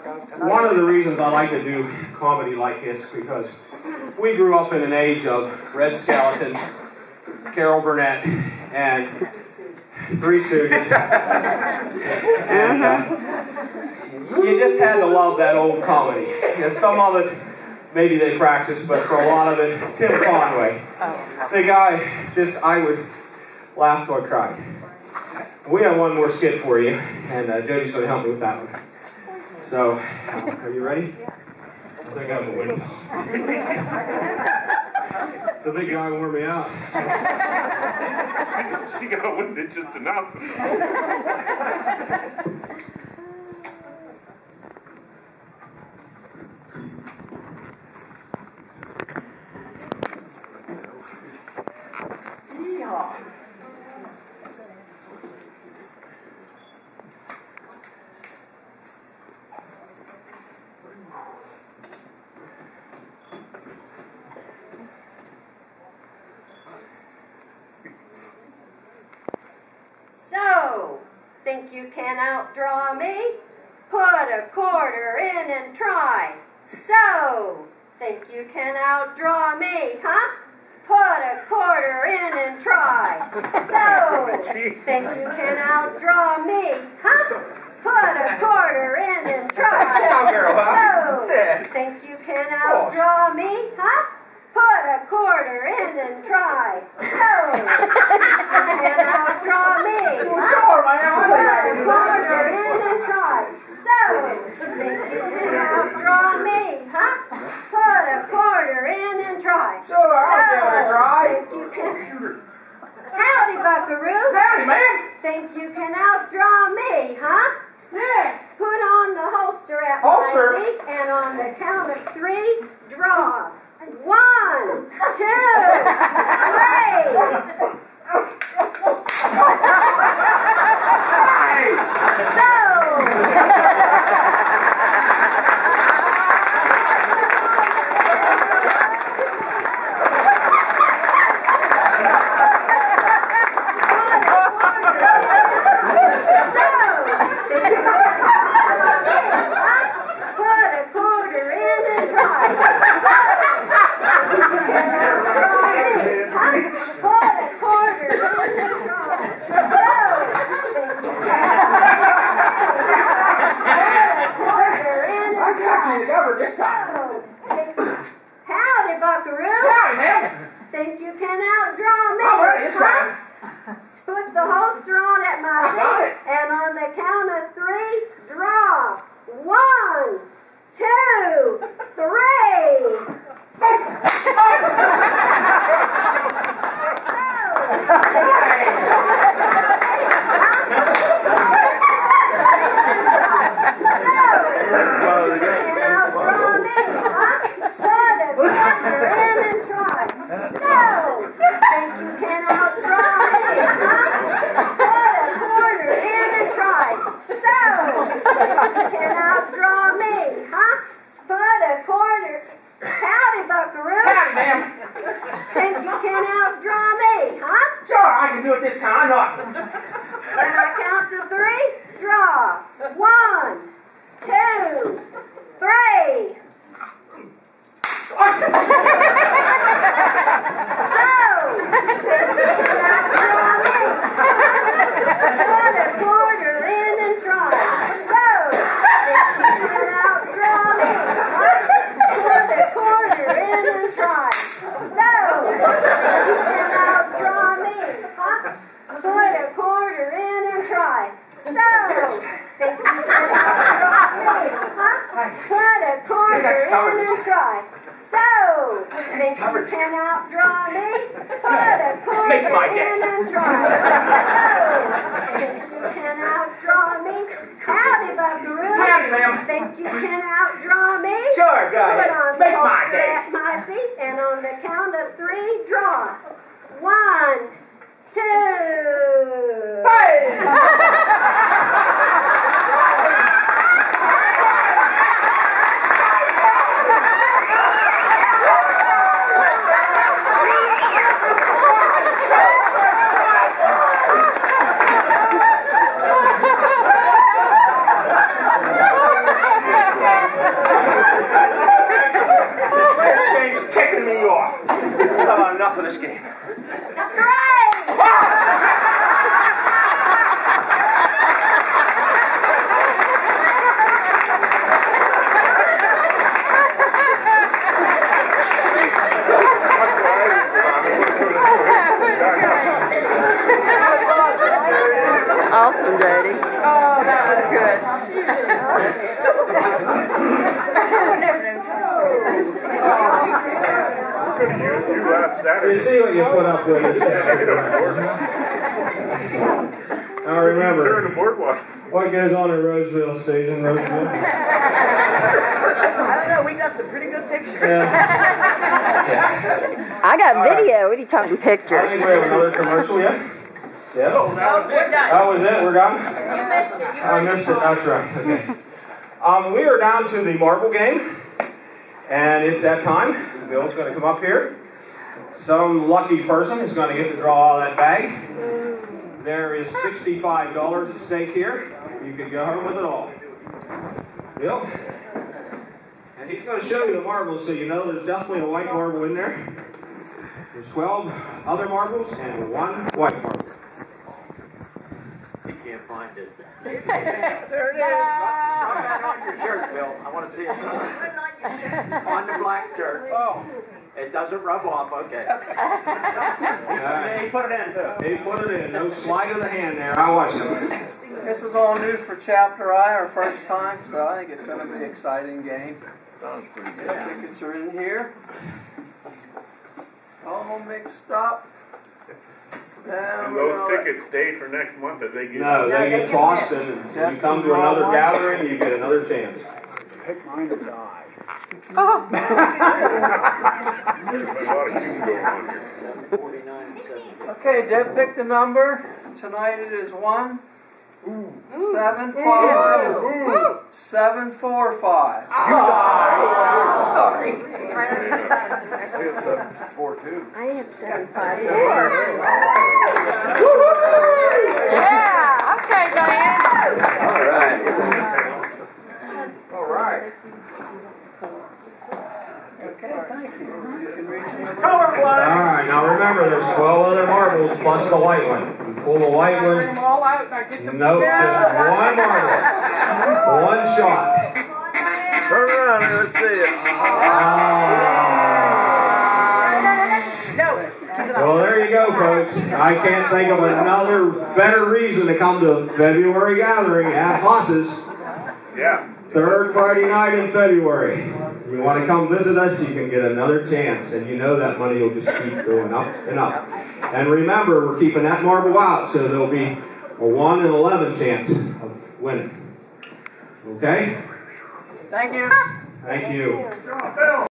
one of the reasons I like to do comedy like this because we grew up in an age of Red Skelton, Carol Burnett, and Three Stooges. And you just had to love that old comedy. And some of it, maybe they practiced, but for a lot of it, Tim Conway. The guy, I would laugh till I cried. We have one more skit for you, and Jody's going to help me with that one. So, are you ready? I think I have a window. The big guy wore me out. She got a window just announcing. So, think you can outdraw me? Put a quarter in and try. So, think you can outdraw me, huh? Put a quarter in and try. So, think you can outdraw me, huh? Put a quarter in and try. So, think you can outdraw me, huh? Put a quarter in and try. So, you can outdraw me, huh? Sure, man. Put a quarter in and try. So, think you can outdraw me, huh? Put a quarter in and try. Sure, I'll give it a try. Think you can... Howdy, buckaroo. Howdy, man. Think you can outdraw me, huh? Yeah. Put on the holster at Holster? my feet, and on the count of 3, draw. 1, 2, 3. Howdy, buckaroo. Howdy, man. Think you can outdraw me? All right, it's fine. Put the holster on at my I got feet, it. and on the count of 3, draw. 1, 2, 3. You see what you put up with this Now remember, Turn the boardwalk. what goes on in Roseville stays in Roseville. I don't know, we got some pretty good pictures. Yeah. I got video. What are you talking I pictures? think we have another commercial yet. Yeah. Oh, we're done. That was it. We're done. You missed it. I missed it. That's right. Okay. We are down to the marble game, and it's that time. Bill's going to come up here. Some lucky person is going to get to draw all that bag. There is $65 at stake here. You can go home with it all. Bill? And he's going to show you the marbles so you know there's definitely a white marble in there. There's 12 other marbles and 1 white marble. You can't find it. There it is. Rub that on your shirt, Bill. I want to see it. On the black shirt. Oh. It doesn't rub off, okay. He put it in, too. He put it in. No sleight of the hand there. I watched him. This is all new for Chapter I, our first time, so I think it's going to be an exciting game. Sounds pretty good. The tickets are in here. All mixed up. And those tickets stay for next month if they get. No, they get tossed, and you come to another gathering, you get another chance. Pick mine to die. There's a lot of shooting going on here. 49 and 70. Okay, Deb picked a number. Tonight it is 1, 7, 5, 7, 4, 5. Sorry. I have 754. Yeah, okay, Diane. All right. Okay, thank you. You can reach me. Alright, now remember, there's 12 other marbles plus the white one. You pull the white one. Nope, just one marble. One shot. Turn around and let's see it. Well, there you go, folks. I can't think of another better reason to come to a February gathering at Haas's. Yeah. Third Friday night in February. You want to come visit us, you can get another chance. And you know that money will just keep going up and up. And remember, we're keeping that marble out, so there'll be a 1 in 11 chance of winning. Okay? Thank you. Thank you.